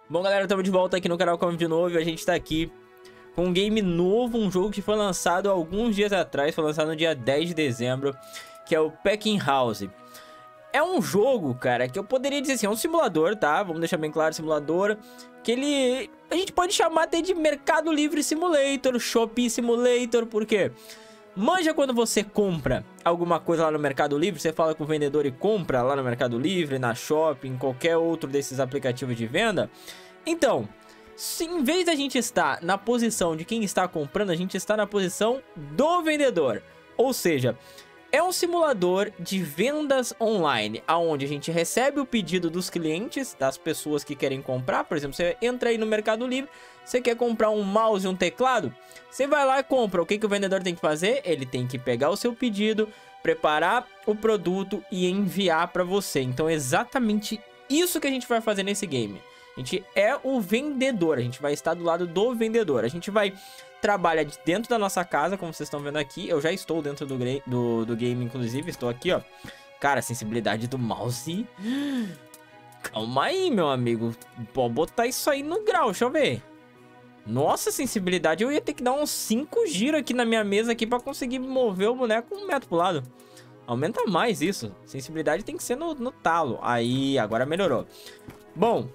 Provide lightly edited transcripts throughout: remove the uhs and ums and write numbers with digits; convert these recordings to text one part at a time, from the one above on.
Bom, galera, estamos de volta aqui no canal Como de novo e a gente está aqui com um game novo, um jogo que foi lançado há alguns dias atrás, foi lançado no dia 10 de dezembro, que é o Packing House. É um jogo, cara, que eu poderia dizer assim, é um simulador, tá? Vamos deixar bem claro, simulador, que a gente pode chamar até de Mercado Livre Simulator, Shopee Simulator, por quê? Manja quando você compra alguma coisa lá no Mercado Livre, você fala com o vendedor e compra lá no Mercado Livre, na Shopee, em qualquer outro desses aplicativos de venda. Então, se em vez da gente estar na posição de quem está comprando, a gente está na posição do vendedor. Ou seja, é um simulador de vendas online, onde a gente recebe o pedido dos clientes, das pessoas que querem comprar. Por exemplo, você entra aí no Mercado Livre, você quer comprar um mouse e um teclado, você vai lá e compra. O que o vendedor tem que fazer? Ele tem que pegar o seu pedido, preparar o produto e enviar para você. Então é exatamente isso que a gente vai fazer nesse game. A gente é o vendedor, a gente vai estar do lado do vendedor. A gente vai trabalhar dentro da nossa casa, como vocês estão vendo aqui. Eu já estou dentro do game, inclusive, estou aqui, ó. Cara, a sensibilidade do mouse... Calma aí, meu amigo. Pode botar isso aí no grau, deixa eu ver. Nossa, sensibilidade, eu ia ter que dar uns 5 giros aqui na minha mesa aqui pra conseguir mover o boneco 1 metro pro lado. Aumenta mais isso. Sensibilidade tem que ser no talo. Aí, agora melhorou. Bom,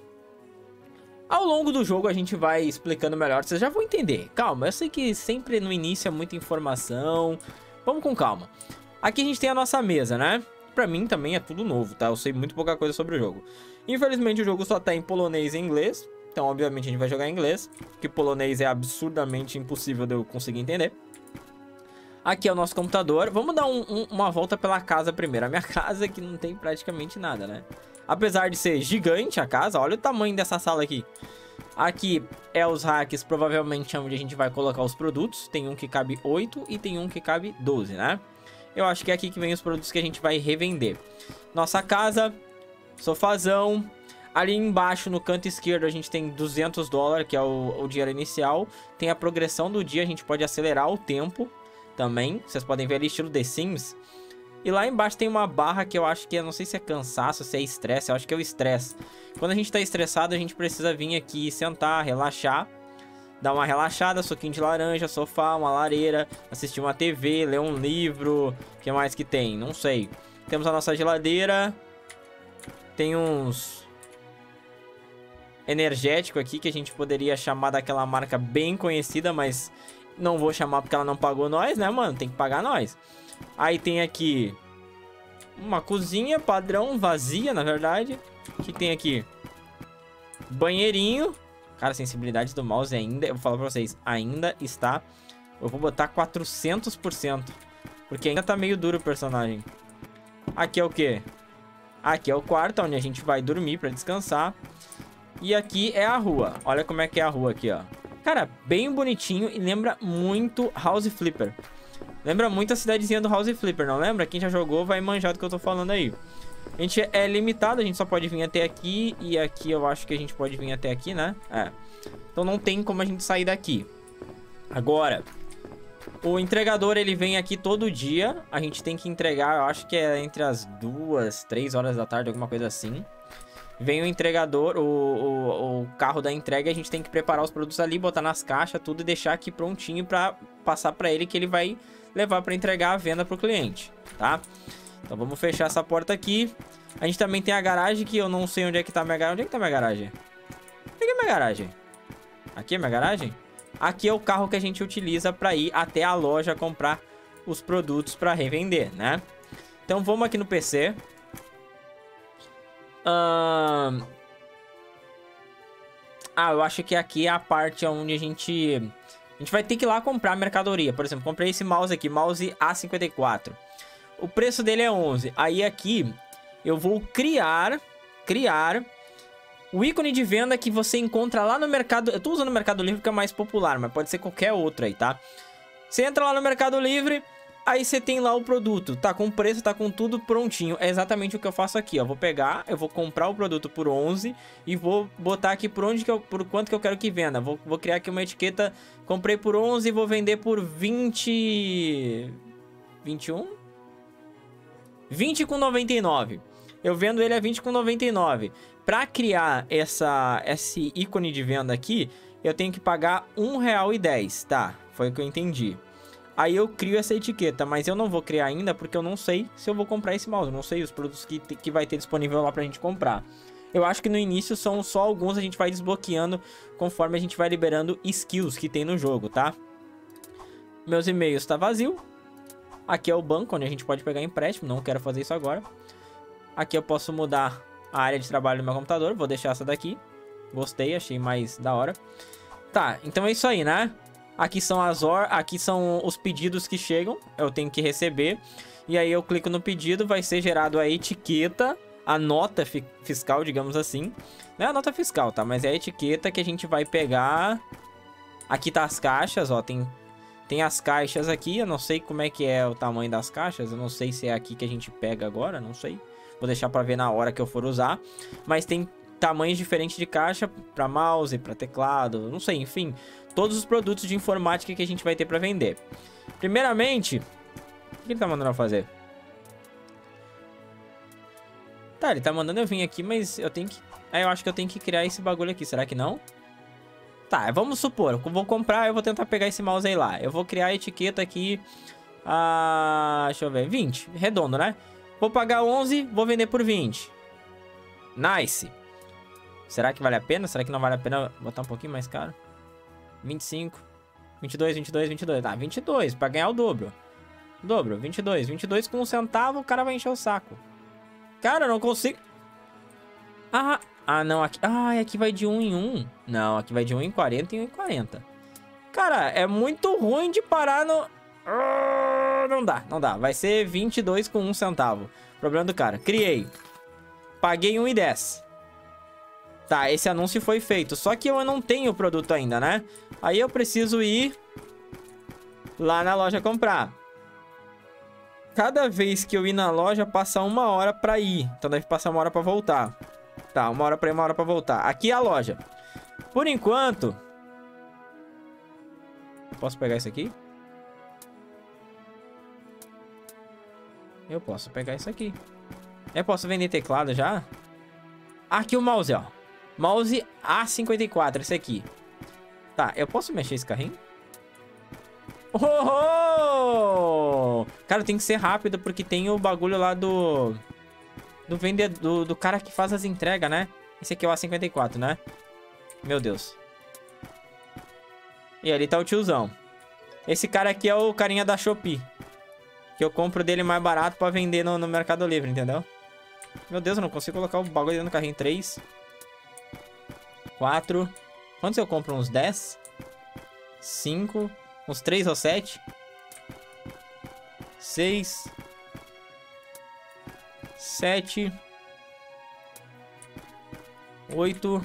ao longo do jogo a gente vai explicando melhor, vocês já vão entender. Calma, eu sei que sempre no início é muita informação. Vamos com calma. Aqui a gente tem a nossa mesa, né? Pra mim também é tudo novo, tá? Eu sei muito pouca coisa sobre o jogo. Infelizmente o jogo só tá em polonês e inglês. Então, obviamente, a gente vai jogar em inglês, porque polonês é absurdamente impossível de eu conseguir entender. Aqui é o nosso computador. Vamos dar uma volta pela casa primeiro. A minha casa aqui não tem praticamente nada, né? Apesar de ser gigante a casa, olha o tamanho dessa sala aqui. Aqui é os racks, provavelmente é onde a gente vai colocar os produtos. Tem um que cabe 8 e tem um que cabe 12, né? Eu acho que é aqui que vem os produtos que a gente vai revender. Nossa casa, sofazão. Ali embaixo, no canto esquerdo, a gente tem 200 dólares, que é o dinheiro inicial. Tem a progressão do dia, a gente pode acelerar o tempo também. Vocês podem ver ali, estilo The Sims. E lá embaixo tem uma barra que eu acho que é, não sei se é cansaço, se é estresse, eu acho que é o estresse. Quando a gente tá estressado, a gente precisa vir aqui, sentar, relaxar. Dar uma relaxada, suquinho de laranja, sofá, uma lareira, assistir uma TV, ler um livro. O que mais que tem? Não sei. Temos a nossa geladeira. Tem uns... energético aqui que a gente poderia chamar daquela marca bem conhecida, mas não vou chamar porque ela não pagou nós, né, mano? Tem que pagar nós. Aí tem aqui uma cozinha padrão, vazia, na verdade. O que tem aqui? Banheirinho. Cara, a sensibilidade do mouse ainda, eu vou falar pra vocês, ainda está... Eu vou botar 400%, porque ainda tá meio duro o personagem. Aqui é o quê? Aqui é o quarto, onde a gente vai dormir pra descansar. E aqui é a rua. Olha como é que é a rua aqui, ó. Cara, bem bonitinho e lembra muito House Flipper. Lembra muito a cidadezinha do House Flipper, não lembra? Quem já jogou vai manjar do que eu tô falando aí. A gente é limitado, a gente só pode vir até aqui. E aqui eu acho que a gente pode vir até aqui, né? É. Então não tem como a gente sair daqui. Agora, o entregador, ele vem aqui todo dia. A gente tem que entregar, eu acho que é entre as 2, 3 horas da tarde, alguma coisa assim. Vem o entregador, o carro da entrega, a gente tem que preparar os produtos ali, botar nas caixas, tudo e deixar aqui prontinho pra passar pra ele, que ele vai levar pra entregar a venda pro cliente, tá? Então vamos fechar essa porta aqui. A gente também tem a garagem, que eu não sei onde é que tá a minha garagem. Onde é que tá a minha garagem? Onde é que é a minha garagem? Aqui é a minha garagem? Aqui é o carro que a gente utiliza pra ir até a loja comprar os produtos pra revender, né? Então vamos aqui no PC. Eu acho que aqui é a parte onde a gente vai ter que ir lá comprar mercadoria. Por exemplo, comprei esse mouse aqui, mouse A54. O preço dele é 11. Aí aqui eu vou criar o ícone de venda que você encontra lá no mercado. Eu tô usando o Mercado Livre porque é mais popular, mas pode ser qualquer outro aí, tá? Você entra lá no Mercado Livre, aí você tem lá o produto, tá com preço, tá com tudo prontinho. É exatamente o que eu faço aqui, ó. Vou pegar, eu vou comprar o produto por 11 e vou botar aqui por quanto que eu quero que venda. Vou criar aqui uma etiqueta, comprei por 11 e vou vender por 20... 21? 20,99. Eu vendo ele a 20,99. Pra criar esse ícone de venda aqui, eu tenho que pagar R$1,10, tá? Foi o que eu entendi. Aí eu crio essa etiqueta, mas eu não vou criar ainda porque eu não sei se eu vou comprar esse mouse. Eu não sei os produtos que vai ter disponível lá pra gente comprar. Eu acho que no início são só alguns, a gente vai desbloqueando conforme a gente vai liberando skills que tem no jogo, tá? Meus e-mails tá vazio. Aqui é o banco, onde a gente pode pegar empréstimo, não quero fazer isso agora. Aqui eu posso mudar a área de trabalho do meu computador, vou deixar essa daqui. Gostei, achei mais da hora. Tá, então é isso aí, né? Aqui são aqui são os pedidos que chegam, eu tenho que receber. E aí eu clico no pedido, vai ser gerado a etiqueta, a nota fiscal, digamos assim. Não é a nota fiscal, tá? Mas é a etiqueta que a gente vai pegar. Aqui tá as caixas, ó, tem as caixas aqui, eu não sei como é que é o tamanho das caixas. Eu não sei se é aqui que a gente pega agora, não sei. Vou deixar pra ver na hora que eu for usar. Mas tem tamanhos diferentes de caixa pra mouse, pra teclado, não sei, enfim. Todos os produtos de informática que a gente vai ter pra vender. Primeiramente, o que ele tá mandando eu fazer? Tá, ele tá mandando eu vir aqui, mas eu tenho que... eu acho que eu tenho que criar esse bagulho aqui, será que não? Tá, vamos supor, eu vou comprar, eu vou tentar pegar esse mouse aí lá. Eu vou criar a etiqueta aqui, deixa eu ver, 20, redondo, né? Vou pagar 11, vou vender por 20. Nice. Será que vale a pena? Será que não vale a pena botar um pouquinho mais caro? 25, 22, 22, 22. Tá, 22, pra ganhar o dobro. Dobro, 22. 22 com 1 centavo, o cara vai encher o saco. Cara, eu não consigo... não, aqui... aqui vai de 1 em 1. Não, aqui vai de 1 em 40 e 1 em 40. Cara, é muito ruim de parar no... Não dá, não dá. Vai ser 22 com 1 centavo. Problema do cara. Criei. Paguei 1,10. Tá, esse anúncio foi feito. Só que eu não tenho o produto ainda, né? Aí eu preciso ir lá na loja comprar. Cada vez que eu ir na loja, passa 1 hora pra ir. Então deve passar 1 hora pra voltar. Tá, 1 hora pra ir, 1 hora pra voltar. Aqui é a loja. Por enquanto... Posso pegar isso aqui? Eu posso pegar isso aqui. Eu posso vender teclado já? Aqui o mouse, ó. Mouse A54, esse aqui. Tá, eu posso mexer esse carrinho? Oh! Cara, tem que ser rápido porque tem o bagulho lá do vendedor, do cara que faz as entregas, né? Esse aqui é o A54, né? Meu Deus. E ali tá o tiozão. Esse cara aqui é o carinha da Shopee. Que eu compro dele mais barato pra vender no Mercado Livre, entendeu? Meu Deus, eu não consigo colocar o bagulho dentro do carrinho. 3, 4. Quantos eu compro? Uns 10? 5. Uns 3 ou 7? 6. 7. 8.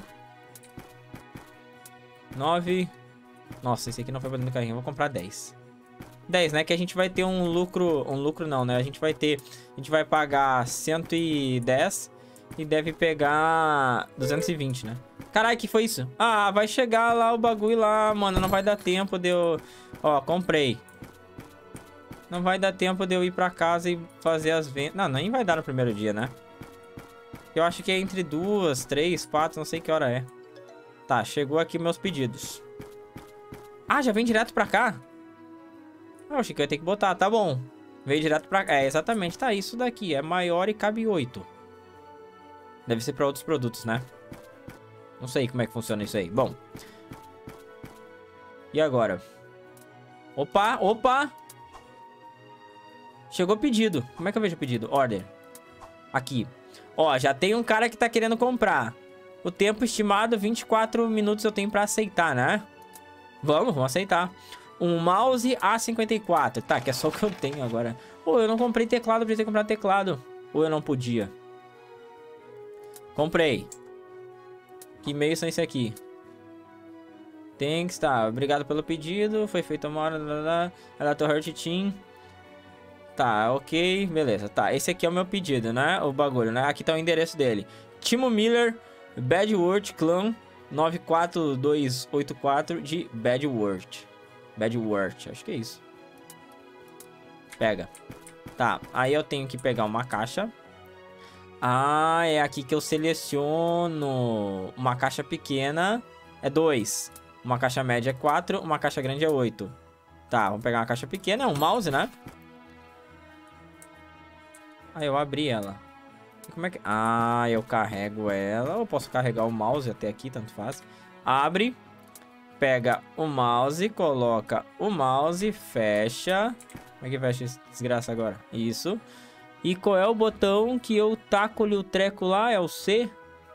9. Nossa, esse aqui não foi pra dentro do carrinho. Eu vou comprar 10. 10, né? Que a gente vai ter um lucro... Um lucro não, né? A gente vai ter... A gente vai pagar 110 e deve pegar 220, né? Caralho, que foi isso? Ah, vai chegar lá o bagulho lá, mano. Não vai dar tempo de eu... Ó, comprei. Não vai dar tempo de eu ir pra casa e fazer as vendas. Não, nem vai dar no primeiro dia, né? Eu acho que é entre 2, 3, 4, não sei que hora é. Tá, chegou aqui meus pedidos. Ah, já vem direto pra cá? Eu achei que eu ia ter que botar, tá bom. Veio direto pra cá. É, exatamente, tá, isso daqui. É maior e cabe 8. Deve ser pra outros produtos, né? Não sei como é que funciona isso aí. Bom. E agora? Opa, opa! Chegou pedido. Como é que eu vejo o pedido? Order. Aqui. Ó, já tem um cara que tá querendo comprar. O tempo estimado, 24 minutos eu tenho pra aceitar, né? Vamos aceitar. Um mouse A54. Tá, que é só o que eu tenho agora. Pô, eu não comprei teclado, eu podia ter comprado teclado. Ou eu não podia? Comprei. Que e-mails são esse aqui? Thanks, tá. Obrigado pelo pedido. Foi feito uma hora. Ela tô hurt team. Tá, ok. Beleza, tá. Esse aqui é o meu pedido, né? O bagulho, né? Aqui tá o endereço dele. Timo Miller, Badworth Clan 94284 de Badworth. Badworth, acho que é isso. Pega. Tá, aí eu tenho que pegar uma caixa. Ah, é aqui que eu seleciono. Uma caixa pequena é 2. Uma caixa média é 4. Uma caixa grande é 8. Tá, vamos pegar uma caixa pequena. É um mouse, né? Ah, eu abri ela. E como é que... Ah, eu carrego ela. Eu posso carregar o mouse até aqui, tanto faz. Abre. Pega o mouse, coloca o mouse, fecha. Como é que fecha esse desgraça agora? Isso. E qual é o botão que eu taco-lhe o treco lá? É o C?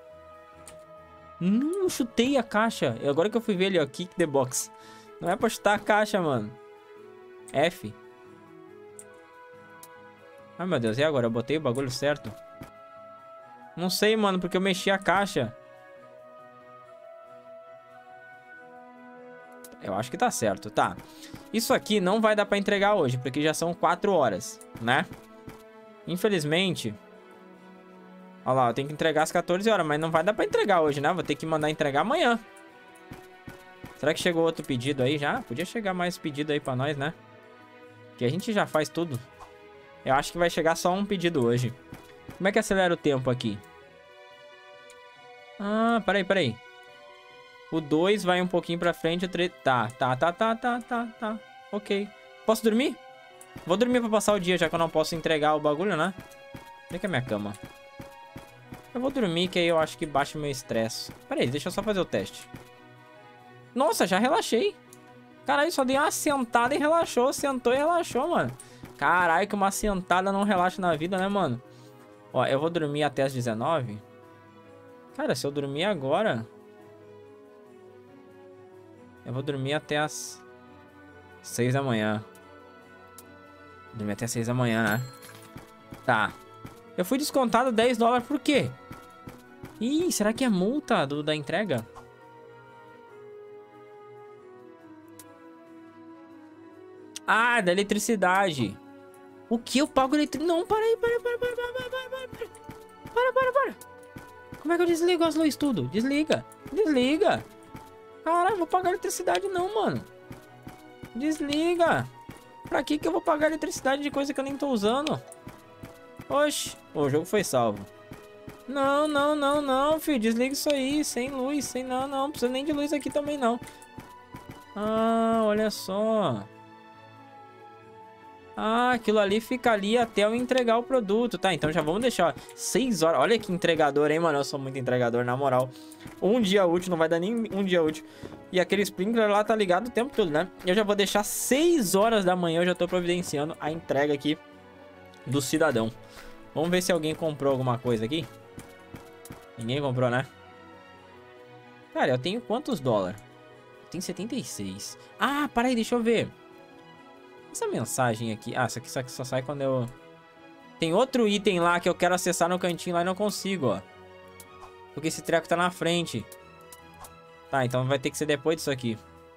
Não, chutei a caixa. Agora que eu fui ver ali, ó. Kick the box. Não é pra chutar a caixa, mano. F. Ai, meu Deus. E agora? Eu botei o bagulho certo? Não sei, mano, porque eu mexi a caixa. Eu acho que tá certo, tá. Isso aqui não vai dar pra entregar hoje, porque já são 4 horas, né? Infelizmente. Olha lá, eu tenho que entregar às 14 horas, mas não vai dar pra entregar hoje, né? Vou ter que mandar entregar amanhã. Será que chegou outro pedido aí já? Podia chegar mais pedido aí pra nós, né? Que a gente já faz tudo. Eu acho que vai chegar só um pedido hoje. Como é que acelera o tempo aqui? Ah, peraí. O 2 vai um pouquinho pra frente, o 3... Tá. Ok. Posso dormir? Vou dormir pra passar o dia, já que eu não posso entregar o bagulho, né? Onde é que é a minha cama? Eu vou dormir, que aí eu acho que baixa o meu estresse. Pera aí, deixa eu só fazer o teste. Nossa, já relaxei. Caralho, só dei uma sentada e relaxou. Sentou e relaxou, mano. Caralho, que uma sentada não relaxa na vida, né, mano? Ó, eu vou dormir até as 19. Cara, se eu dormir agora... Eu vou dormir até as 6 da manhã. Dormir até 6 da manhã, né? Tá. Eu fui descontado 10 dólares por quê? Ih, será que é multa da entrega? Ah, da eletricidade. O que eu pago eletricidade? Não, para aí, para. Como é que eu desligo as luzes tudo? Desliga. Caralho, vou pagar eletricidade não, mano. Desliga. Pra que eu vou pagar eletricidade de coisa que eu nem tô usando? Oxi. O jogo foi salvo. Não, filho. Desliga isso aí. Sem luz, sem... Não precisa nem de luz aqui também, não. Ah, olha só. Ah, aquilo ali fica ali até eu entregar o produto. Tá, então já vamos deixar 6 horas. Olha que entregador, hein, mano. Eu sou muito entregador, na moral. Um dia útil, não vai dar nem um dia útil. E aquele sprinkler lá tá ligado o tempo todo, né? Eu já vou deixar 6 horas da manhã. Eu já tô providenciando a entrega aqui do cidadão. Vamos ver se alguém comprou alguma coisa aqui. Ninguém comprou, né? Cara, eu tenho quantos dólares? Eu tenho 76. Ah, para aí, deixa eu ver. Essa mensagem aqui... Ah, isso aqui só sai quando eu... Tem outro item lá que eu quero acessar no cantinho lá e não consigo, ó. Porque esse treco tá na frente. Tá, então vai ter que ser depois disso aqui.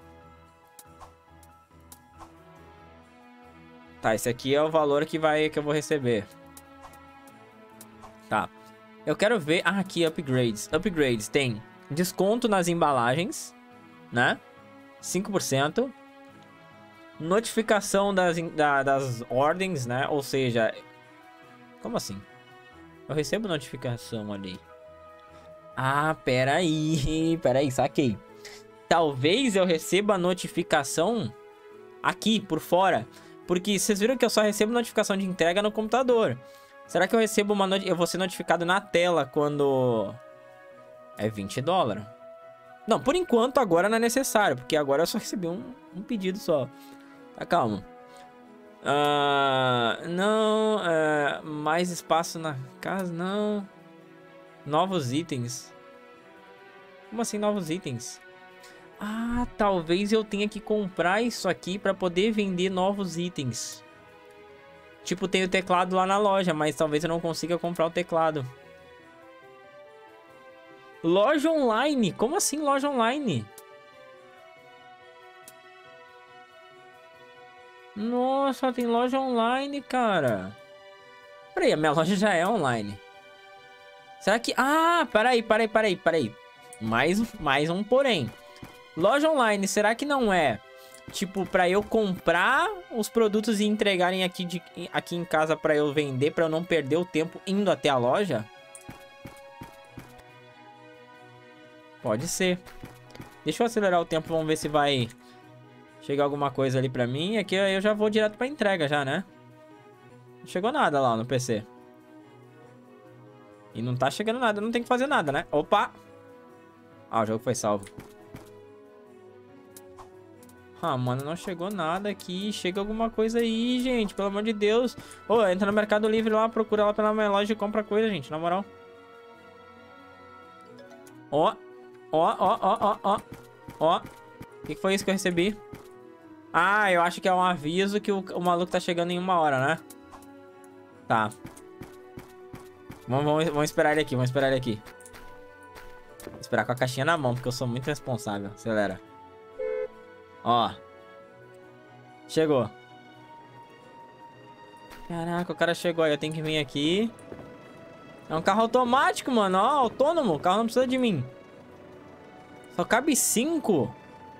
Tá, esse aqui é o valor que eu vou receber. Tá. Eu quero ver... Ah, aqui, upgrades. Upgrades tem desconto nas embalagens, né? 5%. Notificação das ordens, né? Ou seja... Como assim? Eu recebo notificação ali. Ah, peraí, saquei. Talvez eu receba notificação aqui, por fora. Porque vocês viram que eu só recebo notificação de entrega no computador. Será que eu recebo uma eu vou ser notificado na tela quando... É 20 dólares. Não, por enquanto agora não é necessário. Porque agora eu só recebi um pedido só. Tá, calma. Não, mais espaço na casa, não. Novos itens. Como assim novos itens? Ah, talvez eu tenha que comprar isso aqui pra poder vender novos itens. Tipo, tem o teclado lá na loja, mas talvez eu não consiga comprar o teclado. Loja online? Como assim loja online? Nossa, tem loja online, cara. Peraí, a minha loja já é online. Será que... Ah, peraí. Mais um porém. Loja online, será que não é... Tipo, pra eu comprar os produtos e entregarem aqui em casa pra eu vender, pra eu não perder o tempo indo até a loja? Pode ser. Deixa eu acelerar o tempo, vamos ver se vai chegar alguma coisa ali pra mim. Aqui eu já vou direto pra entrega já, né? Não chegou nada lá no PC. E não tá chegando nada, não tem que fazer nada, né? Opa! Ah, o jogo foi salvo. Ah, mano, não chegou nada aqui. Chega alguma coisa aí, gente. Pelo amor de Deus. Ô, entra no Mercado Livre lá, procura lá pela minha loja e compra coisa, gente. Na moral. Ó. Ó, ó, ó, ó, ó. Ó. O que foi isso que eu recebi? Ah, eu acho que é um aviso que o maluco tá chegando em 1 hora, né? Tá. Vamos esperar ele aqui, vamos esperar ele aqui. Vou esperar com a caixinha na mão, porque eu sou muito responsável. Acelera. Ó. Chegou. Caraca, o cara chegou aí. Eu tenho que vir aqui. É um carro automático, mano. Ó, autônomo. O carro não precisa de mim. Só cabe 5.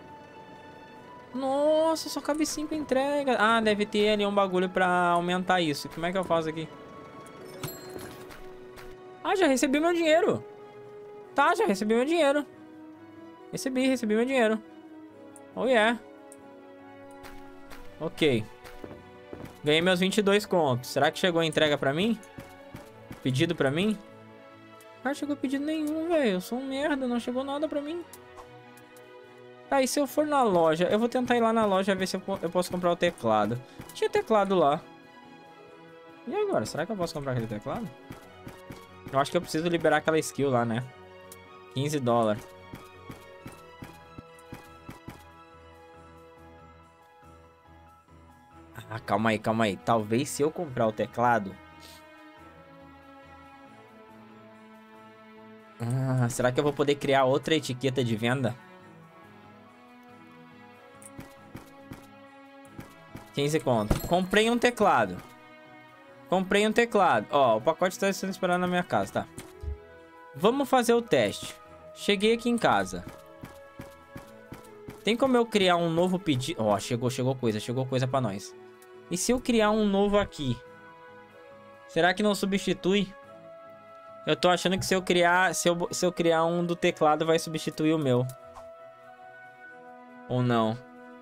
Nossa, só cabe 5 entregas. Ah, deve ter ali um bagulho pra aumentar isso. Como é que eu faço aqui? Ah, já recebi meu dinheiro. Tá, já recebi meu dinheiro. Recebi meu dinheiro. Oh, yeah. Ok. Ganhei meus 22 contos. Será que chegou a entrega pra mim? Pedido pra mim? Ah, chegou pedido nenhum, velho. Eu sou um merda, não chegou nada pra mim. Tá, e se eu for na loja? Eu vou tentar ir lá na loja ver se eu posso comprar o teclado. Tinha teclado lá. E agora? Será que eu posso comprar aquele teclado? Eu acho que eu preciso liberar aquela skill lá, né? 15 dólares. Ah, calma aí, calma aí. Talvez se eu comprar o teclado... Ah, será que eu vou poder criar outra etiqueta de venda? 15 conto. Comprei um teclado. Comprei um teclado. Ó, o pacote está sendo esperado na minha casa, tá? Vamos fazer o teste. Cheguei aqui em casa. Tem como eu criar um novo pedido? Ó, chegou coisa pra nós. E se eu criar um novo aqui? Será que não substitui? Eu tô achando que se eu criar um do teclado vai substituir o meu. Ou não?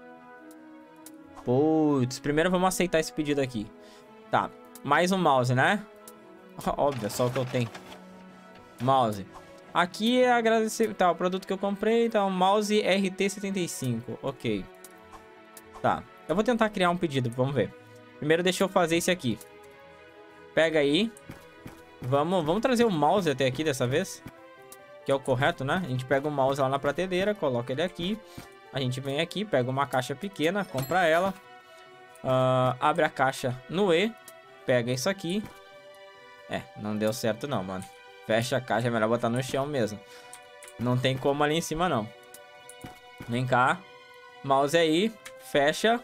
Putz, primeiro vamos aceitar esse pedido aqui. Tá, mais um mouse, né? Óbvio, é só o que eu tenho. Mouse. Aqui é agradecer, tá, o produto que eu comprei, tá, um mouse RT75, ok. Tá, eu vou tentar criar um pedido, vamos ver. Primeiro deixa eu fazer esse aqui. Pega aí. Vamos trazer o mouse até aqui dessa vez. Que é o correto, né? A gente pega o mouse lá na prateleira, coloca ele aqui. A gente vem aqui, pega uma caixa pequena, compra ela. Abre a caixa no E. Pega isso aqui. É, não deu certo não, mano. Fecha a caixa, é melhor botar no chão mesmo. Não tem como ali em cima, não. Vem cá. Mouse aí. Fecha.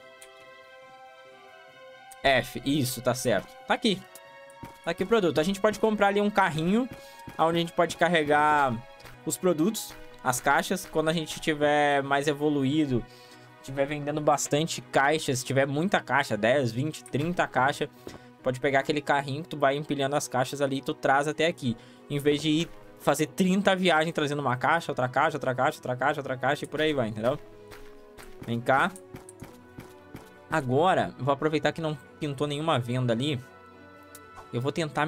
F. Isso, tá certo. Tá aqui. Tá aqui o produto. A gente pode comprar ali um carrinho, onde a gente pode carregar os produtos, as caixas. Quando a gente tiver mais evoluído, tiver vendendo bastante caixas, tiver muita caixa, 10, 20, 30 caixas, pode pegar aquele carrinho que tu vai empilhando as caixas ali e tu traz até aqui. Em vez de ir fazer 30 viagens trazendo uma caixa, outra caixa, outra caixa, outra caixa, outra caixa e por aí vai, entendeu? Vem cá. Agora, eu vou aproveitar que não pintou nenhuma venda ali. Eu vou tentar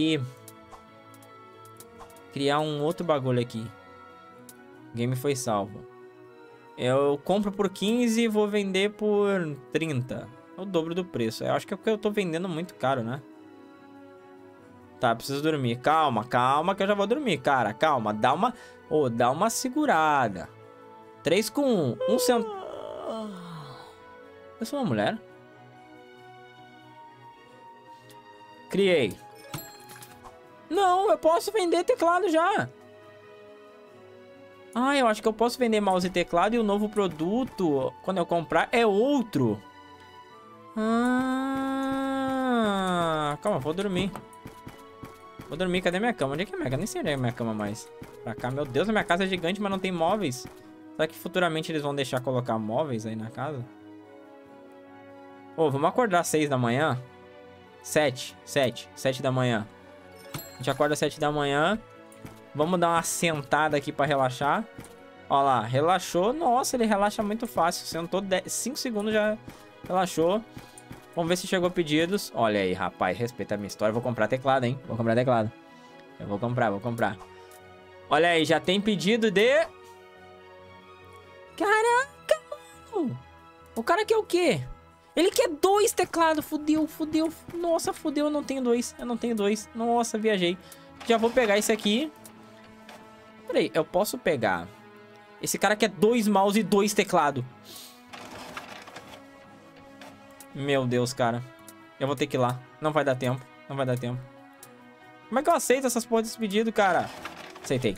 criar um outro bagulho aqui. O game foi salvo. Eu compro por 15 e vou vender por 30. É o dobro do preço. Eu acho que é porque eu tô vendendo muito caro, né? Tá, preciso dormir. Calma, calma que eu já vou dormir, cara. Calma, dá uma segurada. 3 com 1. 1 centavo. Eu sou uma mulher? Criei. Não, eu posso vender teclado já. Ah, eu acho que eu posso vender mouse e teclado e o novo produto, quando eu comprar, é outro. Ah, calma, vou dormir. Vou dormir, cadê minha cama? Onde é que é minha cama? Nem sei onde é minha cama mais. Pra cá, meu Deus, a minha casa é gigante, mas não tem móveis. Será que futuramente eles vão deixar colocar móveis aí na casa? Ô, vamos acordar às 6 da manhã? 7 da manhã. A gente acorda às 7 da manhã. Vamos dar uma sentada aqui pra relaxar. Ó lá, relaxou. Nossa, ele relaxa muito fácil. Sentou 5 segundos já relaxou. Vamos ver se chegou pedidos. Olha aí, rapaz, respeita a minha história. Vou comprar teclado, hein? Vou comprar teclado. Eu vou comprar. Olha aí, já tem pedido de... Caraca, mano. O cara quer o quê? Ele quer 2 teclados. Fudeu. Nossa, fudeu, eu não tenho 2. Nossa, viajei. Já vou pegar esse aqui. Peraí, eu posso pegar... Esse cara quer 2 mouse e 2 teclados. Meu Deus, cara. Eu vou ter que ir lá. Não vai dar tempo. Como é que eu aceito essas porras desse pedido, cara? Aceitei.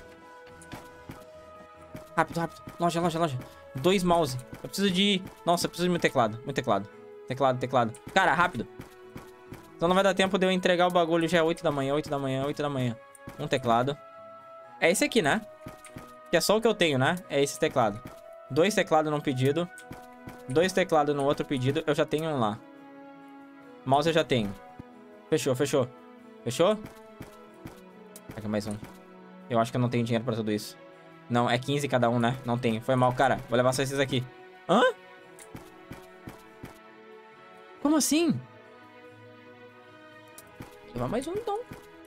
Rápido. Loja. 2 mouse. Eu preciso de... Nossa, eu preciso de meu teclado. Teclado. Cara, rápido. Então não vai dar tempo de eu entregar o bagulho. Já é 8 da manhã. Um teclado. É esse aqui, né? Que é só o que eu tenho, né? É esse teclado. 2 teclados num pedido. 2 teclados no outro pedido. Eu já tenho um lá. Mouse eu já tenho. Fechou? Aqui mais um. Eu acho que eu não tenho dinheiro pra tudo isso. Não, é 15 cada um, né? Não tenho. Foi mal, cara. Vou levar só esses aqui. Hã? Como assim? Vou levar mais um, então.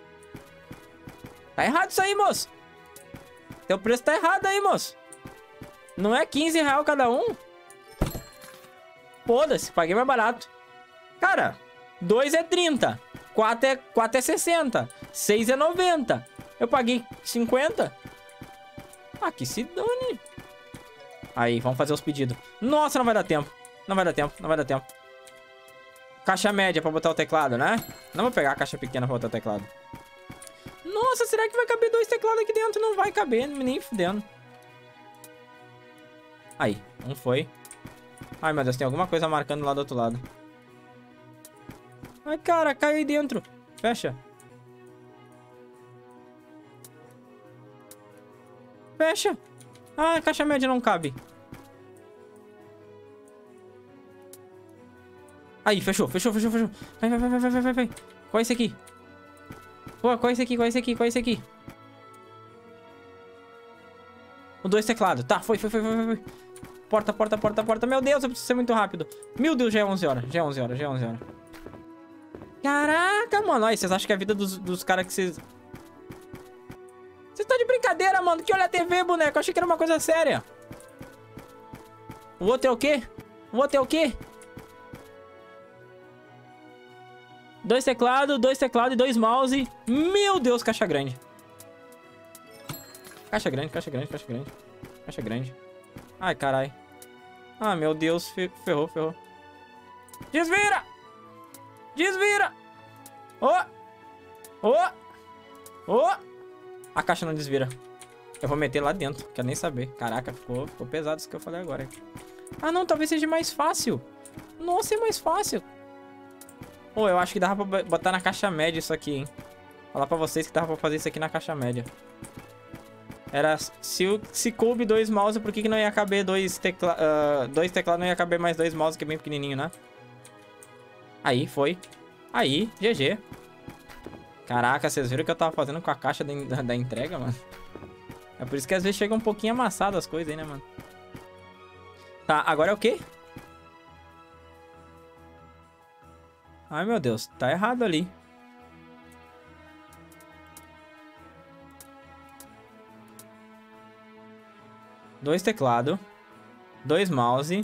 Tá errado isso aí, moço. Teu preço tá errado aí, moço. Não é 15 reais cada um? Foda-se, paguei mais barato. Cara, 2 é 30. 4 é 60. 6 é 90. Eu paguei 50. Ah, que se dane. Aí, vamos fazer os pedidos. Nossa, não vai dar tempo. Caixa média pra botar o teclado, né? Não vou pegar a caixa pequena pra botar o teclado. Nossa, será que vai caber 2 teclados aqui dentro? Não vai caber, nem fudendo. Aí, um foi. Ai, meu Deus, tem alguma coisa marcando lá do outro lado. Ai, cara, caiu aí dentro. Fecha. Ah, a caixa média não cabe. Aí, fechou. Vai. Qual é esse aqui? Pô, qual é esse aqui? O 2 teclado. Tá, foi. Porta. Meu Deus, eu preciso ser muito rápido. Meu Deus, já é 11 horas. Caraca, mano. Aí, vocês acham que é a vida dos caras que vocês... Vocês estão de brincadeira, mano. Que olha a TV, boneco. Eu achei que era uma coisa séria. O outro é o quê? 2 teclados e 2 mouse. Meu Deus, caixa grande. Caixa grande. Ai, carai. Ah, meu Deus. Ferrou. Desvira! A caixa não desvira. Eu vou meter lá dentro. Quero nem saber. Caraca, ficou pesado isso que eu falei agora. Ah, não. Talvez seja mais fácil. Nossa, é mais fácil. Pô, eu acho que dava pra botar na caixa média isso aqui, hein? Falar pra vocês que dava pra fazer isso aqui na caixa média. Era... Se coube 2 mouse, por que não ia caber 2 teclados? Não ia caber mais 2 mouse, que é bem pequenininho, né? Aí, foi. Aí, GG. Caraca, vocês viram o que eu tava fazendo com a caixa da entrega, mano? É por isso que às vezes chega um pouquinho amassado as coisas aí, né, mano? Tá, agora é o quê? Ai, meu Deus, tá errado ali. Dois teclados. 2 mouse.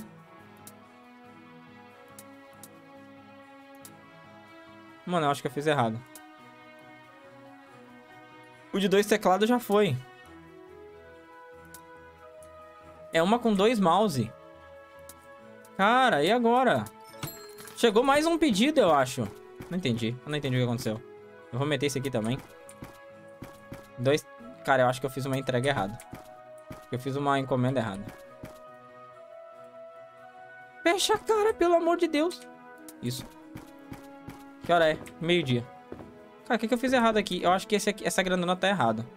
Mano, eu acho que eu fiz errado. O de 2 teclados já foi. É uma com 2 mouse. Cara, e agora? Chegou mais um pedido, eu acho. Não entendi. Eu não entendi o que aconteceu. Eu vou meter esse aqui também. Cara, eu acho que eu fiz uma entrega errada. Eu fiz uma encomenda errada. Fecha a cara, pelo amor de Deus. Isso. Que hora é? Meio-dia. Cara, o que eu fiz errado aqui? Eu acho que essa grandona tá errada.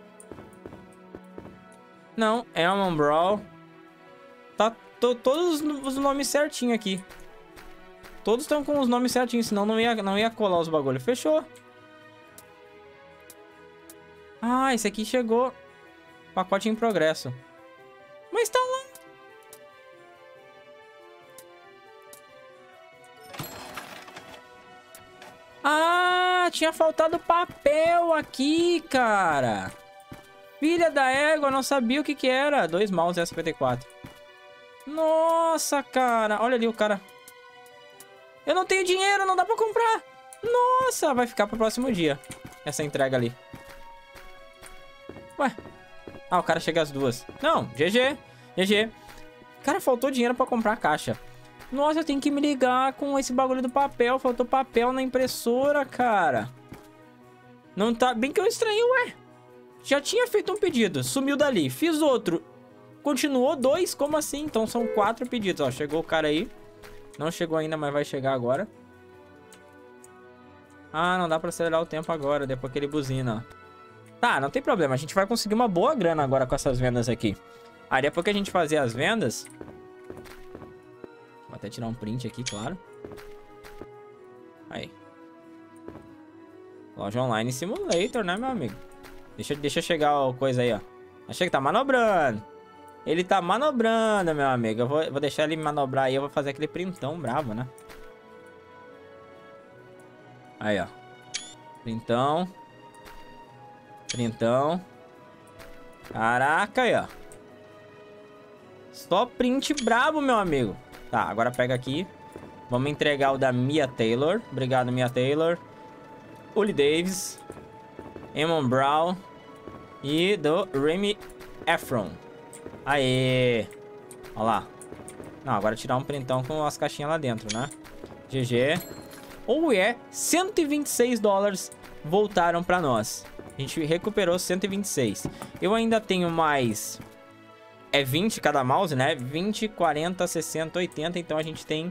Não, é um Brawl. Tá todos os nomes certinhos aqui. Todos estão com os nomes certinhos, senão não ia colar os bagulhos. Fechou. Ah, esse aqui chegou. Pacote em progresso. Mas tá lá. Ah, tinha faltado papel aqui, cara. Filha da égua, não sabia o que que era. 2 mouse S54. Nossa, cara. Olha ali o cara. Eu não tenho dinheiro, não dá pra comprar. Nossa, vai ficar pro próximo dia essa entrega ali. Ué. Ah, o cara chega às 2. Não, GG. GG. Cara, faltou dinheiro pra comprar a caixa. Nossa, eu tenho que me ligar com esse bagulho do papel. Faltou papel na impressora, cara. Não tá... Bem que eu estranhei, ué. Já tinha feito um pedido. Sumiu dali. Fiz outro. Continuou 2? Como assim? Então são 4 pedidos. Ó, chegou o cara aí. Não chegou ainda, mas vai chegar agora. Ah, não dá pra acelerar o tempo agora. Depois que ele buzina, ó. Tá, não tem problema. A gente vai conseguir uma boa grana agora com essas vendas aqui. Aí depois que a gente fazer as vendas... Vou até tirar um print aqui, claro. Aí. Loja Online Simulator, né, meu amigo? Deixa chegar a coisa aí, ó. Achei que tá manobrando. Ele tá manobrando, meu amigo. Eu vou deixar ele manobrar aí. Eu vou fazer aquele printão bravo, né? Aí, ó. Printão. Printão. Caraca, aí, ó. Só print brabo, meu amigo. Tá, agora pega aqui. Vamos entregar o da Mia Taylor. Obrigado, Mia Taylor. Uli Davis. Emon Brown. E do Remy Efron. Aê. Olha lá. Não, agora tirar um printão com as caixinhas lá dentro, né? GG. Ou é 126 dólares voltaram pra nós. A gente recuperou 126. Eu ainda tenho mais... É 20 cada mouse, né? 20, 40, 60, 80. Então a gente tem...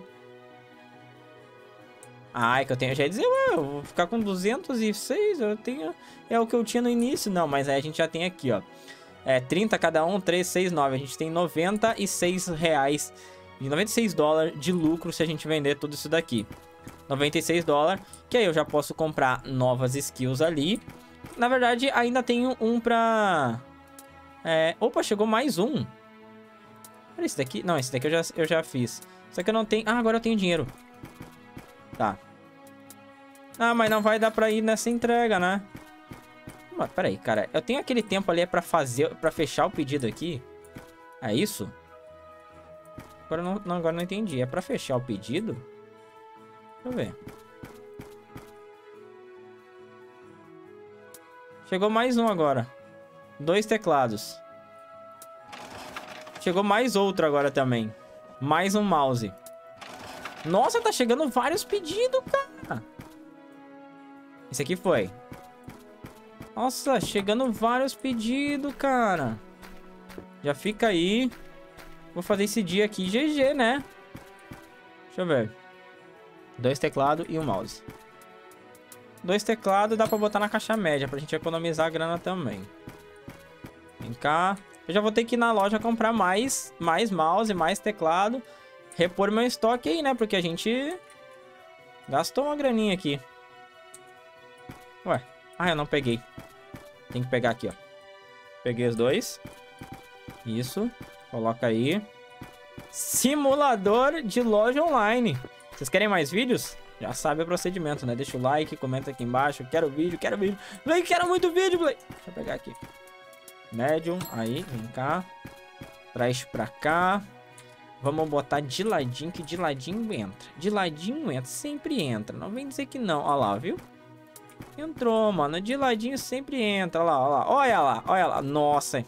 Ah, é que eu tenho... Já ia dizer, ué, eu vou ficar com 206. Eu tenho... É o que eu tinha no início. Não, mas aí a gente já tem aqui, ó. É 30 cada um, 3, 6, 9. A gente tem 96 reais... E 96 dólares de lucro se a gente vender tudo isso daqui. 96 dólares. Que aí eu já posso comprar novas skills ali. Na verdade, ainda tenho um pra... Opa, chegou mais um. Olha esse daqui. Não, esse daqui eu já fiz. Só que eu não tenho... Ah, agora eu tenho dinheiro. Tá. Ah, mas não vai dar pra ir nessa entrega, né? Mas, peraí, cara. Eu tenho aquele tempo ali pra fazer... Pra fechar o pedido aqui. É isso? Agora agora não entendi. É pra fechar o pedido? Deixa eu ver. Chegou mais um agora. 2 teclados. Chegou mais outro agora também. Mais um mouse. Nossa, tá chegando vários pedidos, cara. Esse aqui foi. Nossa, chegando vários pedidos, cara. Já fica aí. Vou fazer esse dia aqui GG, né? Deixa eu ver. 2 teclados e um mouse. 2 teclados dá pra botar na caixa média, pra gente economizar a grana também. Vem cá. Eu já vou ter que ir na loja comprar mais mouse, mais teclado. Repor meu estoque aí, né? Porque a gente gastou uma graninha aqui. Ué. Ah, eu não peguei. Tem que pegar aqui, ó. Peguei os 2. Isso. Coloca aí. Simulador de loja online. Vocês querem mais vídeos? Já sabe o procedimento, né? Deixa o like, comenta aqui embaixo. Quero vídeo, quero vídeo. Blake, quero muito vídeo, Blake. Deixa eu pegar aqui. Medium, aí, vem cá. Traz pra cá. Vamos botar de ladinho, que de ladinho entra. De ladinho entra, sempre entra. Não vem dizer que não. Olha lá, viu? Entrou, mano. De ladinho sempre entra. Olha lá, olha lá. Olha lá, olha lá. Nossa.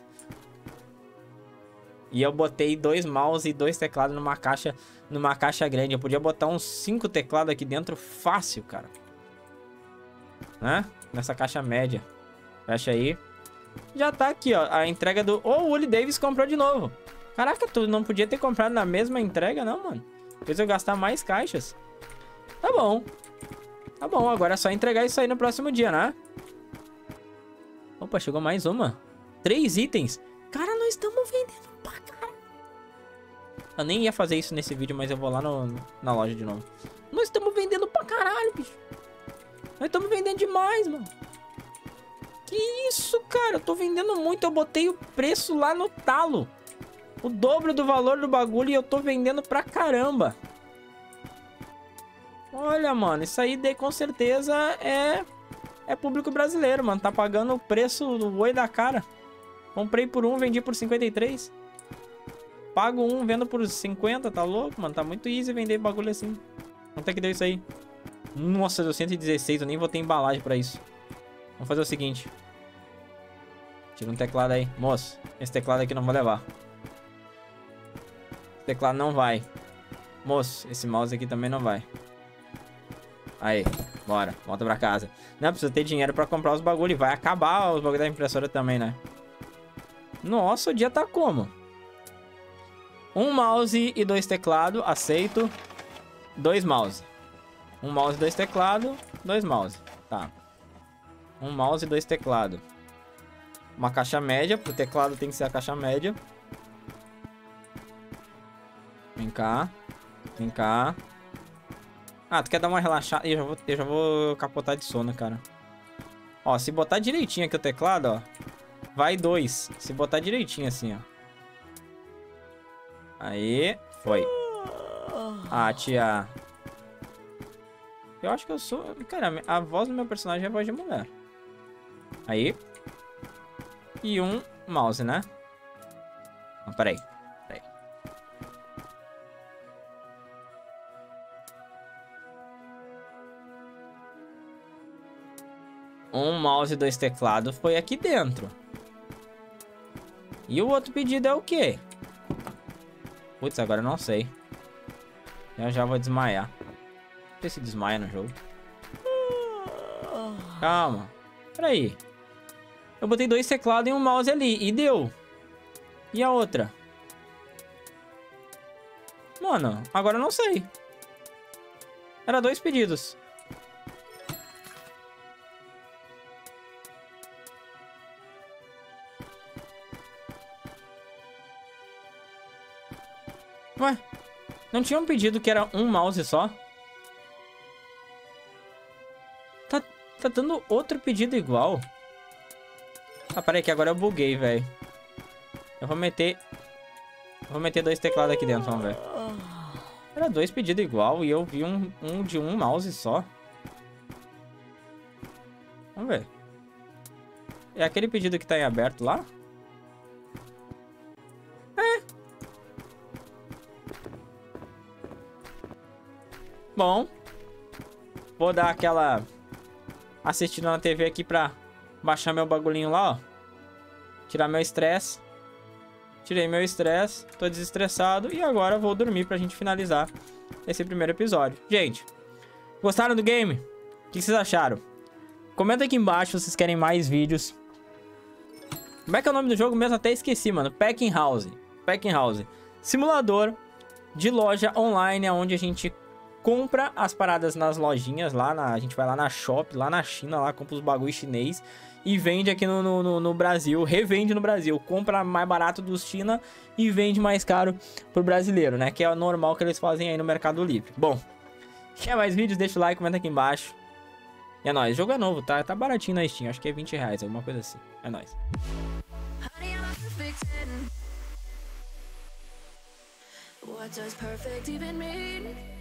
E eu botei 2 mouse e 2 teclados numa caixa grande. Eu podia botar uns 5 teclados aqui dentro fácil, cara. Né? Nessa caixa média. Fecha aí. Já tá aqui, ó. A entrega do... Oh, o Uli Davis comprou de novo. Caraca, tu não podia ter comprado na mesma entrega, não, mano. Fez eu gastar mais caixas. Tá bom. Tá bom, agora é só entregar isso aí no próximo dia, né? Opa, chegou mais uma. 3 itens. Cara, nós estamos vendendo pra caralho. Eu nem ia fazer isso nesse vídeo, mas eu vou lá na loja de novo. Nós estamos vendendo pra caralho, bicho. Nós estamos vendendo demais, mano. Que isso, cara? Eu tô vendendo muito. Eu botei o preço lá no talo. O dobro do valor do bagulho e eu tô vendendo pra caramba. Olha, mano. Isso aí daí com certeza é público brasileiro, mano. Tá pagando o preço do oi da cara. Comprei por 1, vendi por 53. Pago 1, vendo por 50. Tá louco, mano? Tá muito easy vender bagulho assim. Quanto é que deu isso aí? Nossa, deu 116. Eu nem vou ter embalagem pra isso. Vamos fazer o seguinte. Tira um teclado aí. Moço, esse teclado aqui não vou levar. Esse teclado não vai. Moço, esse mouse aqui também não vai. Aí, bora. Volta pra casa. Não, precisa ter dinheiro pra comprar os bagulho. Vai acabar os bagulho da impressora também, né? Nossa, o dia tá como? Um mouse e 2 teclados. Aceito. 2 mouse. Um mouse e 2 teclados. 2 mouse. Tá. Um mouse e 2 teclados. Uma caixa média. Pro teclado tem que ser a caixa média. Vem cá. Vem cá. Ah, tu quer dar uma relaxada? Eu já vou capotar de sono, cara. Ó, se botar direitinho aqui o teclado, ó. Vai 2. Se botar direitinho assim, ó. Aí. Foi. Ah, tia. Eu acho que eu sou... Cara, a voz do meu personagem é a voz de mulher. Aí. E um mouse, né? Não, peraí. Peraí. Um mouse e 2 teclados foi aqui dentro. E o outro pedido é o quê? Putz, agora eu não sei. Eu já vou desmaiar. Não sei se desmaia no jogo. Calma. Peraí. Eu botei 2 teclados e um mouse ali. E deu. E a outra? Mano, agora eu não sei. Era 2 pedidos. Ué? Não tinha um pedido que era um mouse só? Tá dando outro pedido igual. Ah, peraí que agora eu buguei, velho. Eu vou meter 2 teclados aqui dentro, vamos ver. Era 2 pedidos igual e eu vi um de um mouse só. Vamos ver. É aquele pedido que tá em aberto lá? É. Bom. Vou dar aquela... assistindo na TV aqui pra baixar meu bagulhinho lá, ó. Tirar meu estresse. Tirei meu estresse. Tô desestressado. E agora vou dormir pra gente finalizar esse primeiro episódio. Gente, gostaram do game? O que vocês acharam? Comenta aqui embaixo se vocês querem mais vídeos. Como é que é o nome do jogo mesmo? Até esqueci, mano. Packing House. Packing House. Simulador de loja online, onde a gente compra as paradas nas lojinhas lá, a gente vai lá na Shop, lá na China, lá compra os bagulho chinês e vende aqui no Brasil, revende no Brasil, compra mais barato dos China e vende mais caro pro brasileiro, né? Que é o normal que eles fazem aí no Mercado Livre. Bom, quer mais vídeos? Deixa o like, comenta aqui embaixo. E é nóis, o jogo é novo, tá? Tá baratinho na Steam, acho que é R$20, alguma coisa assim. É nóis. What does perfect even mean?